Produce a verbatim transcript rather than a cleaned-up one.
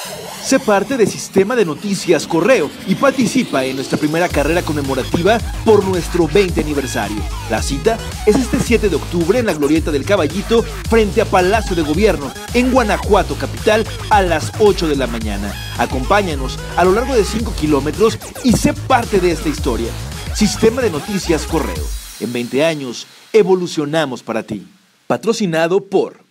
Sé parte de Sistema de Noticias Correo y participa en nuestra primera carrera conmemorativa por nuestro veinte aniversario. La cita es este siete de octubre en la Glorieta del Caballito frente a Palacio de Gobierno, en Guanajuato capital, a las ocho de la mañana. Acompáñanos a lo largo de cinco kilómetros y sé parte de esta historia. Sistema de Noticias Correo. En veinte años, evolucionamos para ti. Patrocinado por